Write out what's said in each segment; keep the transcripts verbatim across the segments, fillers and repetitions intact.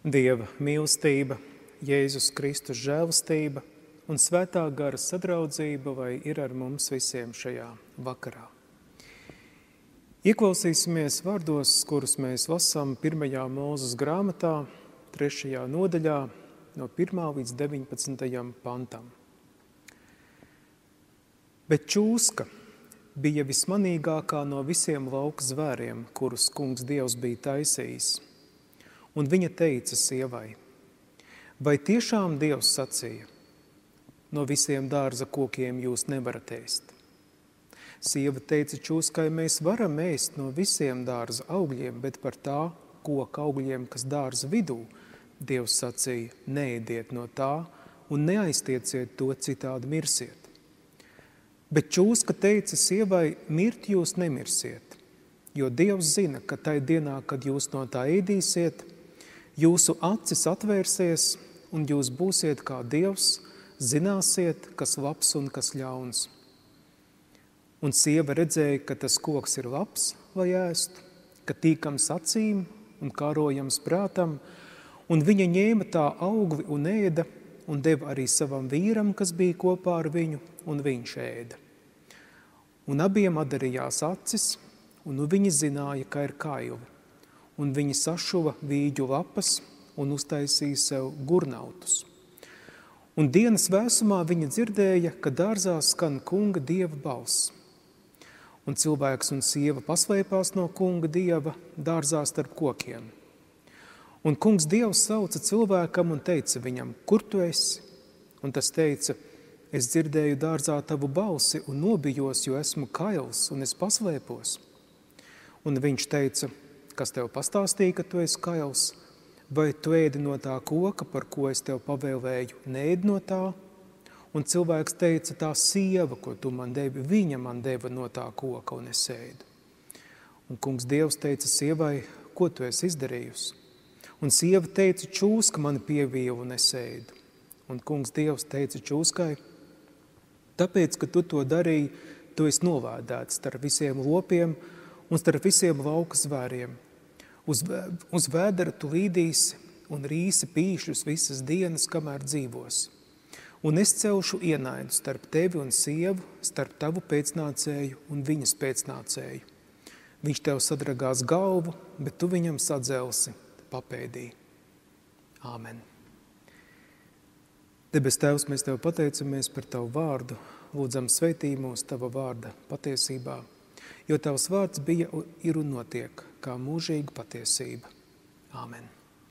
Dieva mīlestība, Jēzus Kristus žēlastība un svētā gara sadraudzība vai ir ar mums visiem šajā vakarā. Ieklausīsimies vārdos, kurus mēs lasām pirmajā Mūzes grāmatā, trešajā nodaļā, no pirmā līdz deviņpadsmitajam pantam. Bet čūska bija vismanīgākā no visiem lauka zvēriem, kurus kungs Dievs bija taisījis. Un viņa teica sievai, vai tiešām Dievs sacīja, no visiem dārza kokiem jūs nevarat ēst? Sieva teica čūskai, mēs varam ēst no visiem dārza augļiem, bet par tā koka augļiem, kas dārza vidū, Dievs sacīja, neēdiet no tā un neaiztieciet to, citādi mirsiet. Bet čūska teica sievai, mirt jūs nemirsiet, jo Dievs zina, ka tai dienā, kad jūs no tā ēdīsiet, jūsu acis atvērsies un jūs būsiet kā Dievs, zināsiet, kas labs un kas ļauns. Un sieva redzēja, ka tas koks ir labs, lai ēstu, ka tīkams acīm un kārojams prātam, un viņa ņēma tā augli un ēda, un deva arī savam vīram, kas bija kopā ar viņu, un viņš ēda. Un abiem atdarījās acis, un nu viņi zināja, ka ir kaivi. Un viņi sašuva vīģu lapas un uztaisīja sev gurnautus. Un dienas vēsumā viņa dzirdēja, ka dārzā skan kunga Dieva balss. Un cilvēks un sieva paslēpās no kunga Dieva dārzā starp kokiem. Un kungs Dievs sauca cilvēkam un teica viņam, kur tu esi? Un tas teica, es dzirdēju dārzā tavu balsi un nobijos, jo esmu kails un es paslēpos. Un viņš teica, kas tev pastāstīja, ka tu esi kails, vai tu ēdi no tā koka, par ko es tev pavēlēju, neēdi no tā? Un cilvēks teica, tā sieva, ko tu man devi, viņa man deva no tā koka, un es ēdu. Un kungs Dievs teica sievai, ko tu esi izdarījusi? Un sieva teica, čūska mani pievīla, un es ēdu. Un kungs Dievs teica čūskai, tāpēc, ka tu to darīji, tu esi novādēts starp visiem lopiem un starp visiem lauka zvēriem. Uz, uz vēdera tu līdīsi un rīsi pīšļus visas dienas, kamēr dzīvos. Un es celšu ienaidu starp tevi un sievu, starp tavu pēcnācēju un viņas pēcnācēju. Viņš tev sadragās galvu, bet tu viņam sadzelsi papēdī. Āmen. Debes Tēvs, mēs tev pateicamies par tavu vārdu, lūdzam sveitī mūs tava vārda patiesībā, jo tavs vārds bija, ir un notiek, kā mūžīga patiesība. Āmen.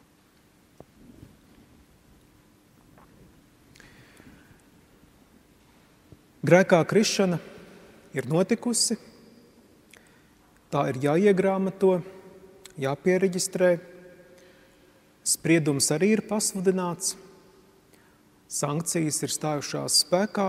Grēkā krišana ir notikusi, tā ir jāiegrāmato, jāpiereģistrē, spriedums arī ir pasludināts, sankcijas ir stājušās spēkā,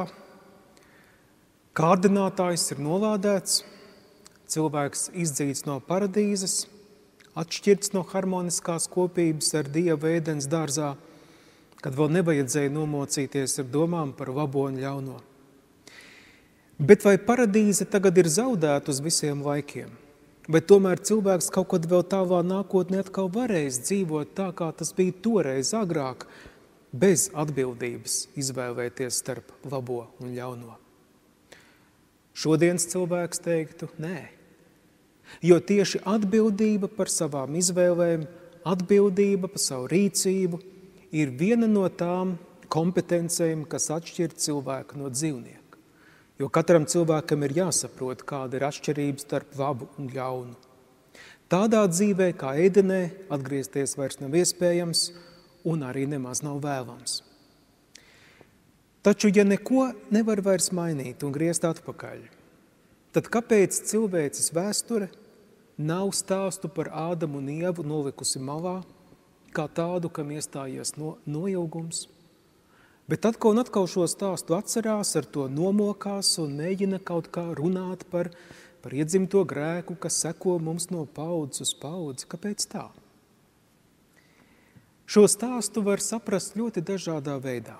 kārdinātājs ir nolādēts, cilvēks izdzīts no paradīzes, atšķirts no harmoniskās kopības ar Dievu ēdens dārzā, kad vēl nevajadzēja nomocīties ar domām par labo un ļauno. Bet vai paradīze tagad ir zaudēta uz visiem laikiem? Vai tomēr cilvēks kaut kad vēl tālā nākotnē atkal varēs dzīvot tā, kā tas bija toreiz agrāk, bez atbildības izvēlēties starp labo un ļauno? Šodienas cilvēks teiktu, nē, jo tieši atbildība par savām izvēlēm, atbildība par savu rīcību ir viena no tām kompetencēm, kas atšķir cilvēku no dzīvnieka. Jo katram cilvēkam ir jāsaprot, kāda ir atšķirība starp labu un ļaunu. Tādā dzīvē, kā ēdenē, atgriezties vairs nav iespējams un arī nemaz nav vēlams. Taču, ja neko nevar vairs mainīt un griezt atpakaļ, tad kāpēc cilvēces vēsture nav stāstu par Ādamu un Ievu nolikusi malā, kā tādu, kam iestājies no, noilgums? Bet atkal un atkal šo stāstu atcerās, ar to nomokās un mēģina kaut kā runāt par, par iedzimto grēku, kas seko mums no paudzes uz paudzi. Kāpēc tā? Šo stāstu var saprast ļoti dažādā veidā.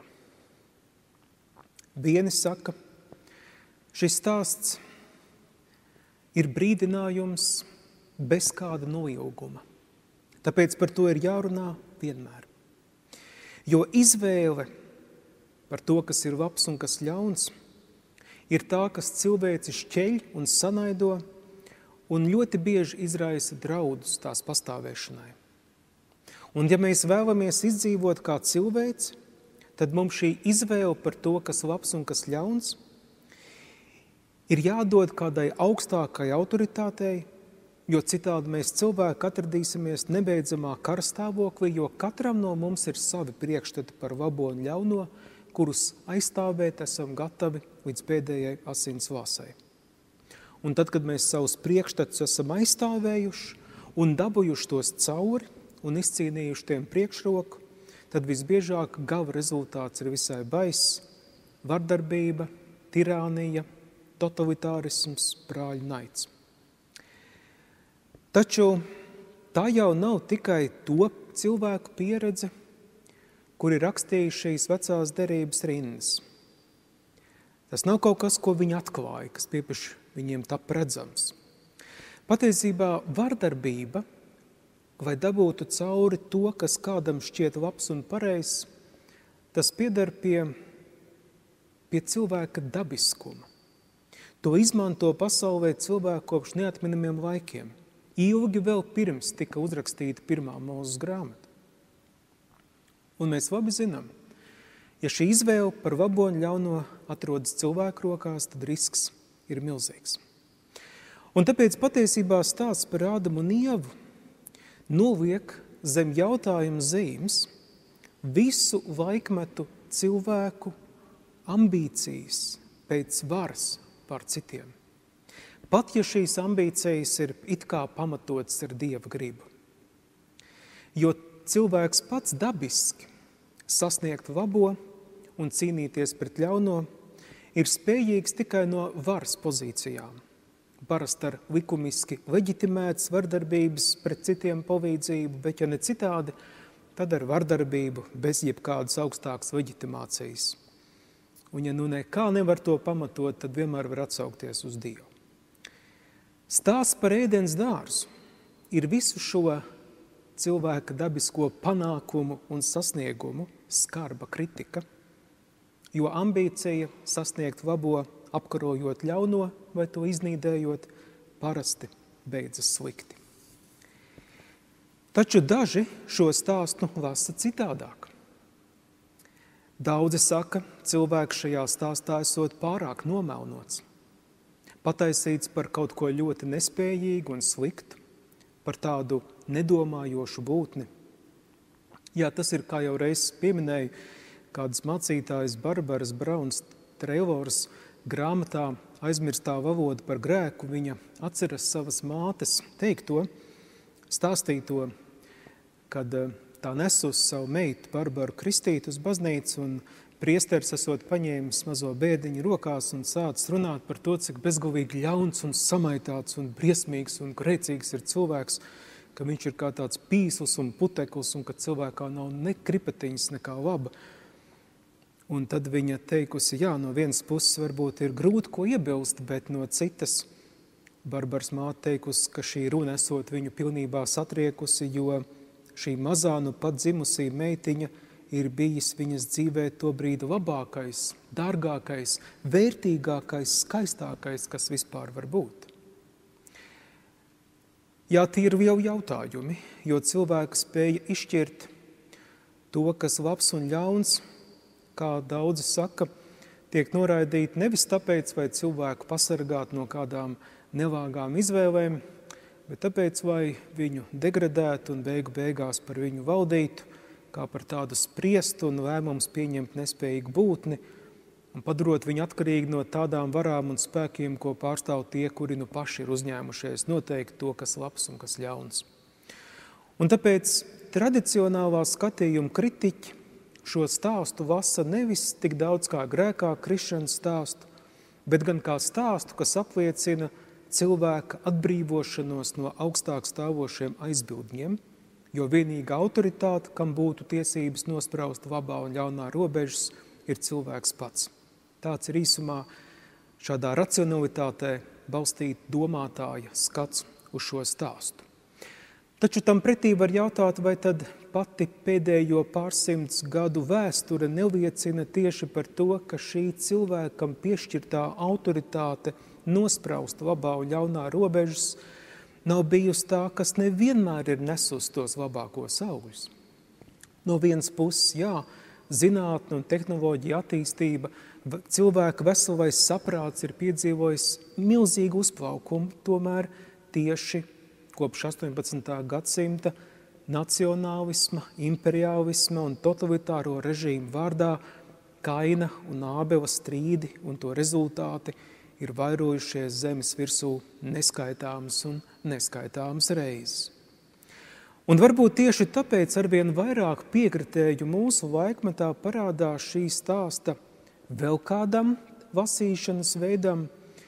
Vieni saka, šis stāsts ir brīdinājums bez kāda noilguma. Tāpēc par to ir jārunā vienmēr. Jo izvēle par to, kas ir labs un kas ļauns, ir tā, kas cilvēci šķeļ un sanaido un ļoti bieži izraisa draudus tās pastāvēšanai. Un ja mēs vēlamies izdzīvot kā cilvēci, tad mums šī izvēle par to, kas labs un kas ļauns, ir jādod kādai augstākai autoritātei, jo citādi mēs cilvēki atradīsimies nebeidzamā karstāvoklī, jo katram no mums ir savi priekšstati par labo un ļauno, kurus aizstāvēt esam gatavi līdz pēdējai asins vasai. Un tad, kad mēs savus priekšstatus esam aizstāvējuši un dabūjuši tos cauri un izcīnījuši tiem priekšroku, tad visbiežāk gala rezultāts ir visai baiss – vardarbība, tirānija, totalitārisms, brāļu naids. Taču tā jau nav tikai to cilvēku pieredze, kuri rakstīja šīs vecās derības rindas. Tas nav kaut kas, ko viņi atklāja, kas piepaši viņiem tap redzams. Patiesībā vardarbība, lai dabūtu cauri to, kas kādam šķiet labs un pareizs, tas pieder pie, pie cilvēka dabiskuma. To izmanto pasaulē cilvēku kopš neatminamiem laikiem. Ilgi vēl pirms tika uzrakstīta pirmā Mūzes grāmata. Un mēs labi zinām, ja šī izvēle par labo un ļauno atrodas cilvēku rokās, tad risks ir milzīgs. Un tāpēc patiesībā stāsts par Ādamu un Ievu noliek zem jautājuma zīmes visu laikmetu cilvēku ambīcijas pēc varas pār citiem. Pat ja šīs ambīcijas ir it kā pamatotas ar Dieva gribu. Jo cilvēks pats dabiski sasniegt labo un cīnīties pret ļauno ir spējīgs tikai no varas pozīcijām. Parasti ar likumiski leģitimētas vardarbības pret citiem palīdzību, bet ja ne citādi, tad ar vardarbību bez jebkādas augstākas leģitimācijas. Un ja nu nekā nevar to pamatot, tad vienmēr var atsaukties uz Dievu. Stāsts par Ēdens dārzu ir visu šo cilvēka dabisko panākumu un sasniegumu skarba kritika, jo ambīcija sasniegt labo, apkarojot ļauno vai to iznīdējot, parasti beidzas slikti. Taču daži šo stāstu lasa citādāk. Daudzi saka, cilvēks šajā stāstā esot pārāk nomelnots, pataisīts par kaut ko ļoti nespējīgu un sliktu, par tādu nedomājošu būtni. Jā, tas ir, kā jau reiz pieminēju, kādas mācītājas Barbaras Brauns Treilors grāmatā Aizmirstā valoda par grēku. Viņa atceras savas mātes teikto, stāstīto, kad tā nes uz savu meitu Barbaru kristīt uz baznīcu, un priesteris esot paņēmis mazo bēdiņu rokās un sācis runāt par to, cik bezgalīgi ļauns un samaitāts un briesmīgs un grēcīgs ir cilvēks, ka viņš ir kā tāds pīsls un puteklis un ka cilvēkā nav ne kripatiņas, nekā laba. Un tad viņa teikusi, jā, no vienas puses varbūt ir grūti ko iebilst, bet no citas Barbaras māte teikusi, ka šī runa esot viņu pilnībā satriekusi, jo šī mazā nu pat dzimusī meitiņa ir bijis viņas dzīvē to brīdi labākais, dārgākais, vērtīgākais, skaistākais, kas vispār var būt. Jā, tie ir jau jautājumi, jo cilvēka spēja izšķirt to, kas labs un ļauns, kā daudzi saka, tiek noraidīti nevis tāpēc, vai cilvēku pasargāt no kādām nelāgām izvēlēm, bet tāpēc, lai viņu degradētu un beigu beigās par viņu valdītu, kā par tādu spriestu un lēmums pieņemt nespējīgu būtni un padarot viņu atkarīgi no tādām varām un spēkiem, ko pārstāv tie, kuri nu paši ir uzņēmušies noteikt to, kas labs un kas ļauns. Un tāpēc tradicionālā skatījuma kritiķi šo stāstu lasa nevis tik daudz kā grēkā krišanas stāstu, bet gan kā stāstu, kas apliecina cilvēka atbrīvošanos no augstāk stāvošiem aizbildņiem, jo vienīga autoritāte, kam būtu tiesības nospraust labā un ļaunā robežas, ir cilvēks pats. Tāds ir īsumā šādā racionalitātē balstīt domātāja skats uz šo stāstu. Taču tam pretī var jautāt, vai tad pati pēdējo pārsimts gadu vēsture neliecina tieši par to, ka šī cilvēkam piešķirtā autoritāte nospraust labā un ļaunā robežas nav bijusi tā, kas nevienmēr ir nesus tos labākos augļus. No vienas puses, jā, zinātne un tehnoloģija attīstība, cilvēka veselais saprāts ir piedzīvojis milzīgu uzplaukumu, tomēr tieši kopš astoņpadsmitā gadsimta nacionālisma, imperiālisma un totalitāro režīmu vārdā Kaina un Ābela strīdi un to rezultāti ir vairojušies zemes virsū neskaitāmas un neskaitāmas reizes. Un varbūt tieši tāpēc arvien vairāk piekritēju mūsu laikmetā parādās šī stāsta vēl kādam lasīšanas veidam,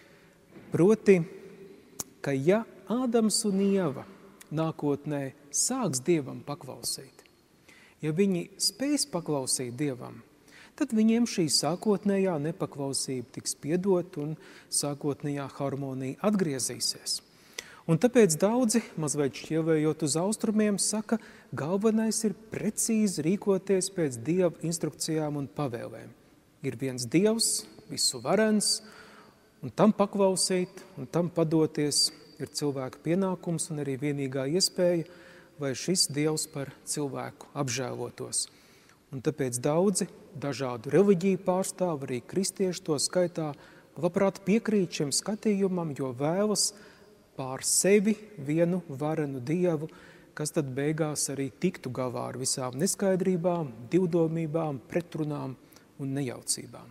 proti, ka ja Ādams un Ieva nākotnē sāks Dievam paklausīt, ja viņi spēs paklausīt Dievam, tad viņiem šī sākotnējā nepaklausība tiks piedot un sākotnējā harmonija atgriezīsies. Un tāpēc daudzi, mazliet šķievējot uz austrumiem, saka, galvenais ir precīzi rīkoties pēc Dieva instrukcijām un pavēlēm. Ir viens Dievs, visu varens, un tam paklausīt, un tam padoties ir cilvēka pienākums un arī vienīgā iespēja, vai šis Dievs par cilvēku apžēlotos. Un tāpēc daudzi, dažādu reliģiju pārstāv, arī kristieši to skaitā, labprāt piekrīt šim skatījumam, jo vēlas pār sevi vienu varenu Dievu, kas tad beigās arī tiktu galā ar visām neskaidrībām, divdomībām, pretrunām un nejaucībām.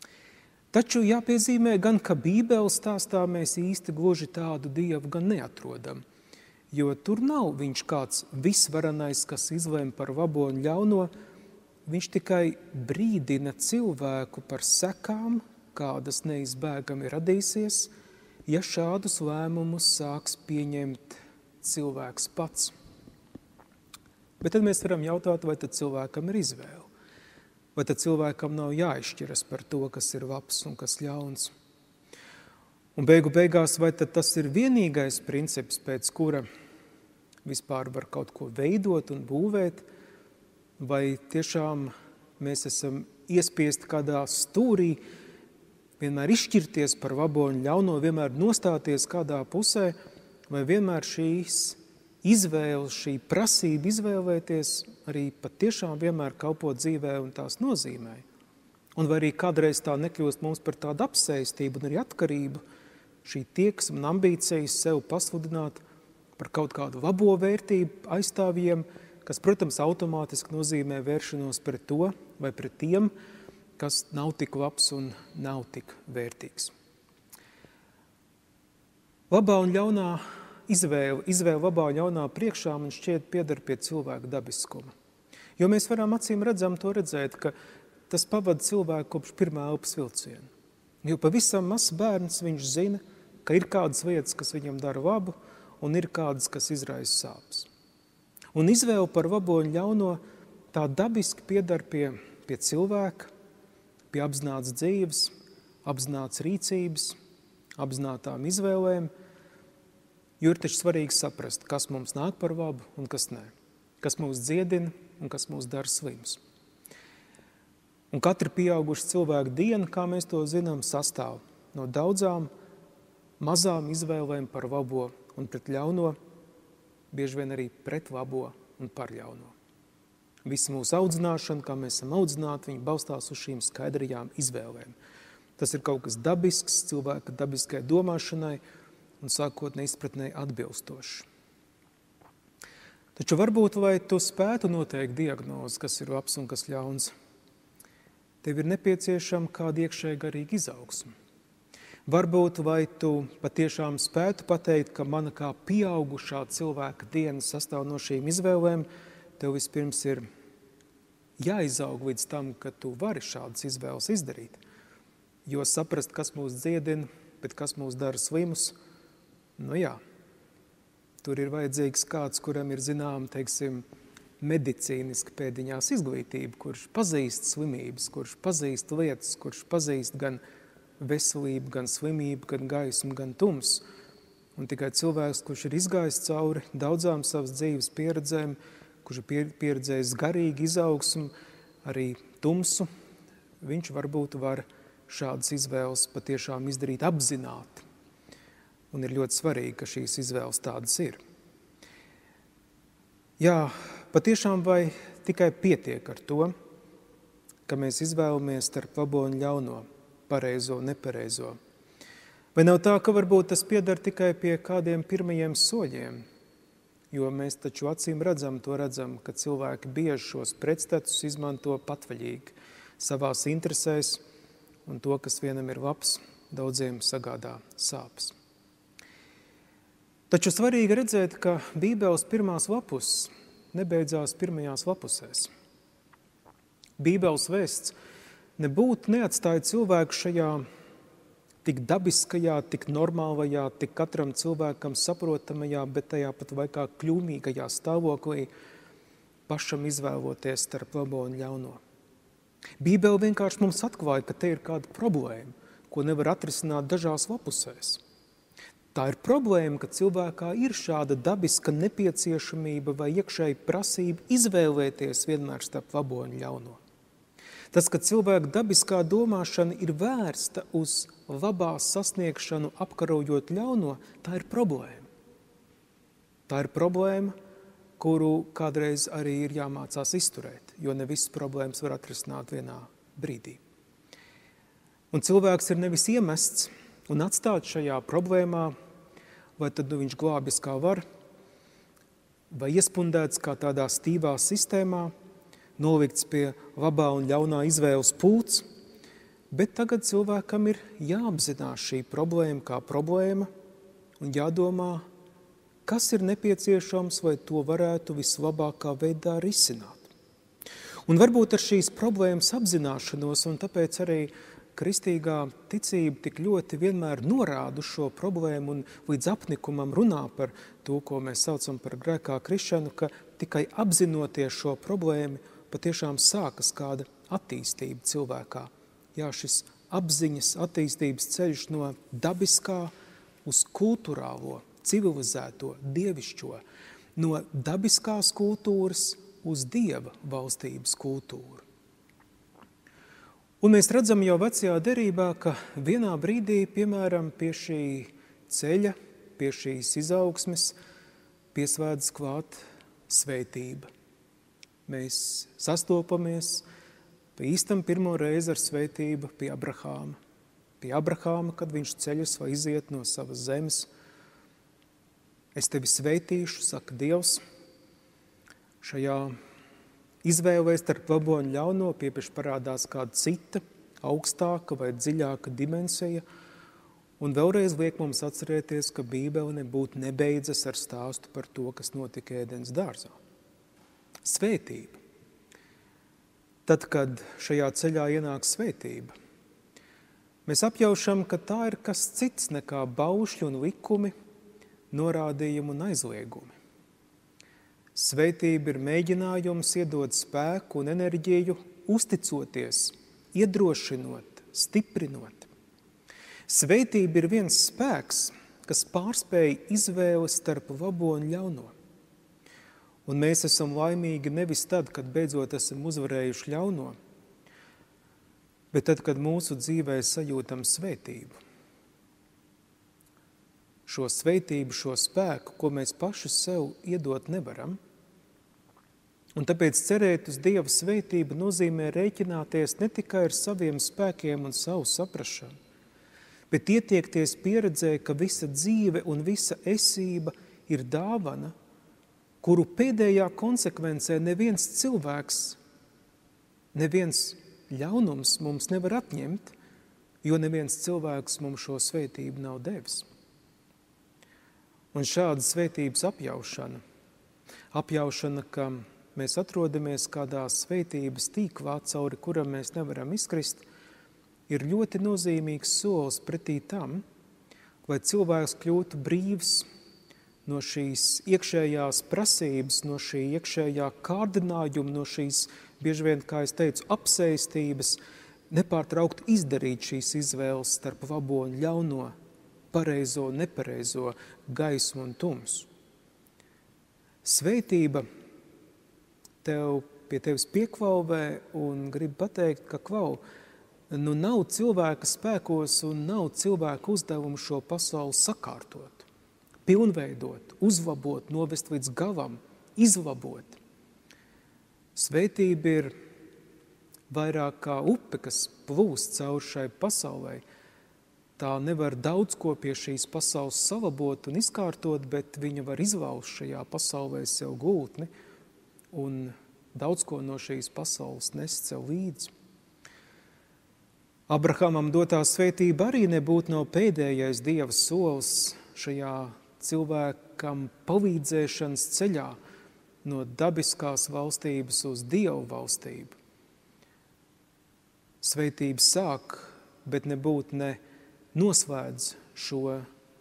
Taču jāpiezīmē gan, ka Bībeles stāstā mēs īsti gluži tādu Dievu gan neatrodam, jo tur nav viņš kāds visvarenais, kas izlēm par labo un ļauno, viņš tikai brīdina cilvēku par sekām, kādas neizbēgami radīsies, ja šādus lēmumus sāks pieņemt cilvēks pats. Bet tad mēs varam jautāt, vai tad cilvēkam ir izvēle? Vai tad cilvēkam nav jāizšķiras par to, kas ir labs un kas ļauns? Un beigu beigās, vai tad tas ir vienīgais princips, pēc kura vispār var kaut ko veidot un būvēt, vai tiešām mēs esam iespiesti kādā stūrī, vienmēr izšķirties par labo un ļauno, vienmēr nostāties kādā pusē, vai vienmēr šīs izvēles, šī prasība izvēlēties arī patiešām vienmēr kalpo dzīvē un tās nozīmē. Un vai arī kādreiz tā nekļūst mums par tādu apsēstību un arī atkarību, šī tieksme un ambīcijas sev pasludināt par kaut kādu labo vērtību aizstāvjiem, kas, protams, automātiski nozīmē vēršanos pret to vai pret tiem, kas nav tik labs un nav tik vērtīgs. Labā un ļaunā izvēle, izvēle labā un ļaunā priekšā man šķiet pieder pie cilvēka dabiskuma. Jo mēs varam acīm redzam to redzēt, ka tas pavada cilvēku kopš pirmā elpas vilciena. Jo pavisam mazs bērns viņš zina, ka ir kādas lietas, kas viņam dara labu, un ir kādas, kas izraisa sāpes. Un izvēle par labo un ļauno tā dabiski pieder pie, pie cilvēka, pie apzināts dzīves, apzināts rīcības, apzinātām izvēlēm, jo ir taču svarīgi saprast, kas mums nāk par labu un kas nē, kas mūs dziedina un kas mūs dara slims. Un katra pieauguša cilvēka diena, kā mēs to zinām, sastāv no daudzām mazām izvēlēm par labo un pret ļauno, bieži vien arī pret labo un par ļauno. Visa mūsu audzināšana, kā mēs esam audzināti, viņi balstās uz šīm skaidrajām izvēlēm. Tas ir kaut kas dabisks, cilvēka dabiskai domāšanai un sākotnē izpratnē atbilstoši. Taču varbūt, lai tu spētu noteikt diagnozi, kas ir labs un kas ļauns, tev ir nepieciešama kāda iekšēja garīga izaugsme. Varbūt, vai tu patiešām spētu pateikt, ka mana kā pieaugušā cilvēka diena sastāv no šīm izvēlēm, tev vispirms ir jāizaug līdz tam, ka tu vari šādas izvēles izdarīt. Jo saprast, kas mūs dziedina, bet kas mūs dara slimus, nu jā, tur ir vajadzīgs kāds, kuram ir zinām, teiksim, medicīniski pēdiņās izglītība, kurš pazīst slimības, kurš pazīst lietas, kurš pazīst gan veselību, gan slimību, gan gaismu, gan tums. Un tikai cilvēks, kurš ir izgājis cauri daudzām savas dzīves pieredzēm, kurš ir pieredzējis garīgi izaugsmu, arī tumsu, viņš varbūt var šādas izvēles patiešām izdarīt apzināti. Un ir ļoti svarīgi, ka šīs izvēles tādas ir. Jā, patiešām vai tikai pietiek ar to, ka mēs izvēlamies starp labo un ļauno, pareizo un nepareizo. Vai nav tā, ka varbūt tas piedar tikai pie kādiem pirmajiem soļiem? Jo mēs taču acīm redzam, to redzam, ka cilvēki bieži šos pretstatus izmanto patvaļīgi savās interesēs, un to, kas vienam ir labs, daudziem sagādā sāpes. Taču svarīgi redzēt, ka Bībeles pirmās lapus nebeidzās pirmajās lapusēs. Bībeles vēsts nebūtu neatstāja cilvēku šajā tik dabiskajā, tik normālajā, tik katram cilvēkam saprotamajā, bet tajā pat laikā kļūmīgajā stāvoklī pašam izvēloties starp labo un ļauno. Bībele vienkārši mums atklāja, ka te ir kāda problēma, ko nevar atrisināt dažās lapusēs. Tā ir problēma, ka cilvēkā ir šāda dabiska nepieciešamība vai iekšēja prasība izvēlēties vienmēr starp labo un ļauno. Tas, ka cilvēka dabiskā domāšana ir vērsta uz labās sasniegšanu, apkarojot ļauno, tā ir problēma. Tā ir problēma, kuru kādreiz arī ir jāmācās izturēt, jo ne visas problēmas var atrisināt vienā brīdī. Un cilvēks ir nevis iemests un atstāts šajā problēmā, vai tad nu viņš glābjas kā var, vai iespundēts kā tādā stīvā sistēmā, nolikts pie labā un ļaunā izvēles pults, bet tagad cilvēkam ir jāapzinās šī problēma kā problēma un jādomā, kas ir nepieciešams, vai to varētu vislabākā veidā risināt. Un varbūt ar šīs problēmas apzināšanos, un tāpēc arī kristīgā ticība tik ļoti vienmēr norāda uz šo problēmu un līdz apnikumam runā par to, ko mēs saucam par grēkā krišanu, ka tikai apzinoties šo problēmu patiešām sākas kāda attīstība cilvēkā. Jā, šis apziņas attīstības ceļš no dabiskā uz kulturālo, civilizēto, dievišķo, no dabiskās kultūras uz dieva valstības kultūru. Un mēs redzam jau vecajā derībā, ka vienā brīdī, piemēram, pie šī ceļa, pie šīs izaugsmes, piesvētas klāt svētība. Mēs sastopamies īstam pirmo reizi ar svētību pie Abrahāma. Pie Abrahāma, kad viņš ceļas vai iziet no savas zemes. Es tevi svētīšu, saka Dievs, šajā izvēlēs starp labo un ļauno piepeši parādās kāda cita, augstāka vai dziļāka dimensija, un vēlreiz liek mums atcerēties, ka Bībele nebūtu nebeidzas ar stāstu par to, kas notika Ēdens dārzā. Svētība. Tad, kad šajā ceļā ienāk svētība, mēs apjaušam, ka tā ir kas cits nekā baušļi un likumi, norādījumi un aizliegumi. Svētība ir mēģinājums iedot spēku un enerģiju, uzticoties, iedrošinot, stiprinot. Svētība ir viens spēks, kas pārspēj izvēli starp labo un ļauno. Un mēs esam laimīgi nevis tad, kad beidzot esam uzvarējuši ļauno, bet tad, kad mūsu dzīvē sajūtam svētību. Šo svētību, šo spēku, ko mēs paši sev iedot nevaram. Un tāpēc cerēt uz Dieva svētību nozīmē rēķināties ne tikai ar saviem spēkiem un savu saprašanu, bet ietiekties pieredzē, ka visa dzīve un visa esība ir dāvana, kuru pēdējā konsekvencē neviens cilvēks, neviens ļaunums mums nevar atņemt, jo neviens cilvēks mums šo svētību nav devis. Un šāda svētības apjaušana, apjaušana, ka mēs atrodamies kādā svētības tīklā, cauri kuram mēs nevaram izkrist, ir ļoti nozīmīgs solis pretī tam, lai cilvēks kļūtu brīvs no šīs iekšējās prasības, no šī iekšējā kārdinājuma, no šīs, bieži vien, kā es teicu, apsēstības, nepārtraukt izdarīt šīs izvēles starp labo un ļauno, pareizo, nepareizo, gaismu un tumsu. Svētība tev pie tevis piekvauvē un grib pateikt, ka kvau, nu nav cilvēka spēkos un nav cilvēka uzdevumu šo pasauli sakārtot, pilnveidot, uzlabot, novest līdz galam, izlabot. Svētība ir vairāk kā upe, kas plūst caur šai pasaulē. Tā nevar daudz ko pie šīs pasaules salabot un izkārtot, bet viņa var izlaust šajā pasaulē sev gultni un daudz ko no šīs pasaules nest sev līdzi. Abrahamam dotā svētība arī nebūtu nav pēdējais Dieva solis šajā cilvēkam palīdzēšanas ceļā no dabiskās valstības uz Dievu valstību. Svētība sāk, bet nebūtu ne noslēdz šo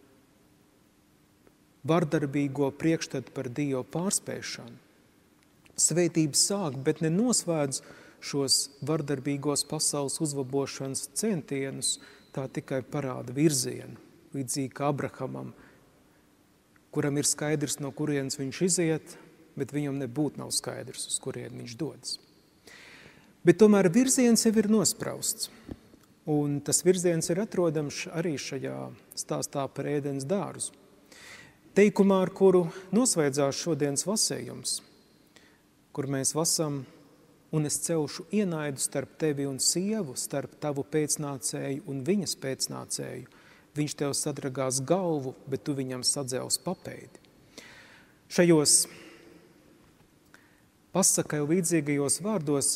vardarbīgo priekšstatu par Dievu pārspēšanu. Svētība sāk, bet ne noslēdz šos vardarbīgos pasaules uzlabošanas centienus, tā tikai parāda virzienu, līdzīgi kā Abrahamam, kuram ir skaidrs, no kurienes viņš iziet, bet viņam nebūtu nav skaidrs, uz kurien viņš dodas. Bet tomēr virziens jau ir nosprausts. Un tas virziens ir atrodams arī šajā stāstā par Ēdens dārzu. Teikumā, ar kuru noslēdzās šodienas lasējums, kur mēs lasām, un es celšu ienaidu starp tevi un sievu, starp tavu pēcnācēju un viņas pēcnācēju. Viņš tev sadragās galvu, bet tu viņam sadzels papeidi. Šajos pasakai līdzīgajos vārdos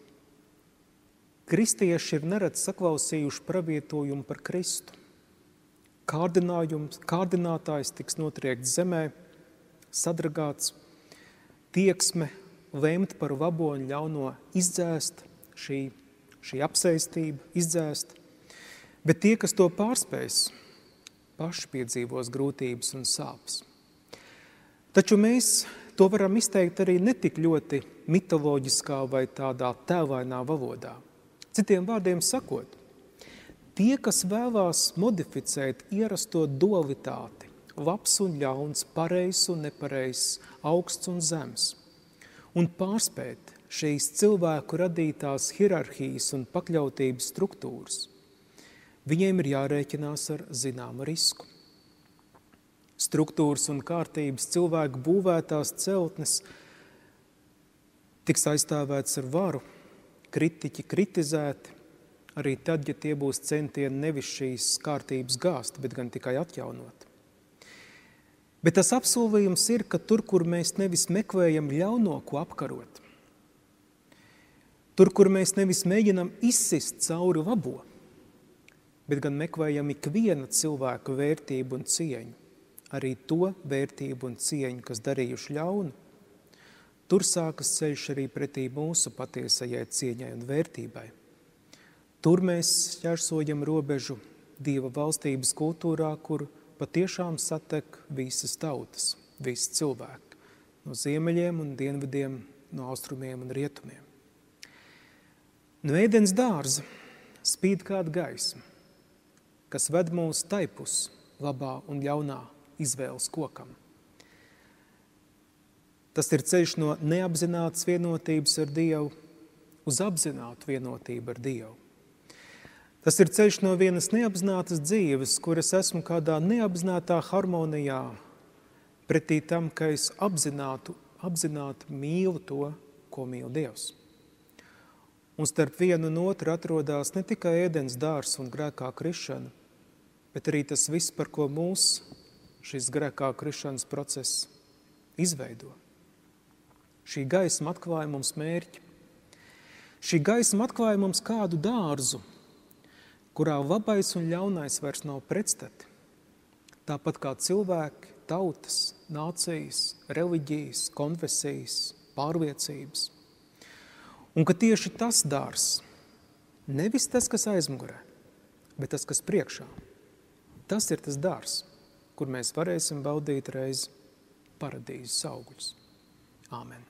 kristieši ir neredz saklausījuši pravietojumu par Kristu. Kārdinājums, kārdinātājs tiks notriekts zemē, sadragāts, tieksme lemt par labo un ļauno izdzēst, šī, šī apsēstība izdzēst, bet tie, kas to pārspēs, paši piedzīvos grūtības un sāpes. Taču mēs to varam izteikt arī netik ļoti mitoloģiskā vai tādā tēlainā valodā. Citiem vārdiem sakot, tie, kas vēlās modificēt ierasto dualitāti, labs un ļauns, pareizs un nepareizs, augsts un zems, un pārspēt šīs cilvēku radītās hierarhijas un pakļautības struktūras, viņiem ir jārēķinās ar zināmu risku. Struktūras un kārtības cilvēku būvētās celtnes tiks aizstāvēts ar varu, kritiķi kritizēti, arī tad, ja tie būs centieni nevis šīs kārtības gāzt, bet gan tikai atjaunot. Bet tas apsolījums ir, ka tur, kur mēs nevis meklējam ļauno, ko apkarot, tur, kur mēs nevis mēģinam izsist cauri labo, bet gan meklējam ikviena cilvēka vērtību un cieņu, arī to vērtību un cieņu, kas darījuši ļaunu, tur sākas ceļš arī pretī mūsu patiesajai cieņai un vērtībai. Tur mēs šķērsojam robežu Dieva valstības kultūrā, kur patiešām satek visas tautas, visi cilvēki, no ziemeļiem un dienvidiem, no austrumiem un rietumiem. No Ēdens dārza spīd kāda gaisma, kas ved mūs taipus labā un ļaunā izvēles kokam. Tas ir ceļš no neapzinātas vienotības ar Dievu uz apzinātu vienotību ar Dievu. Tas ir ceļš no vienas neapzinātas dzīves, kuras esmu kādā neapzinātā harmonijā, pretī tam, ka es apzinātu, apzināti mīlu to, ko mīl Dievs. Un starp vienu un otru atrodās ne tikai Ēdens dārzs un grēkā krišana, bet arī tas viss, par ko mūs šis grēkā krišanas process izveido. Šī gaisma atklāja mums mērķi. Šī gaisma atklāja mums kādu dārzu, kurā labais un ļaunais vairs nav pretstati. Tāpat kā cilvēki, tautas, nācijas, reliģijas, konfesijas, pārliecības. Un ka tieši tas dārzs, nevis tas, kas aizmugurē, bet tas, kas priekšā, tas ir tas dārzs, kur mēs varēsim baudīt reiz paradīzes augļus. Āmen.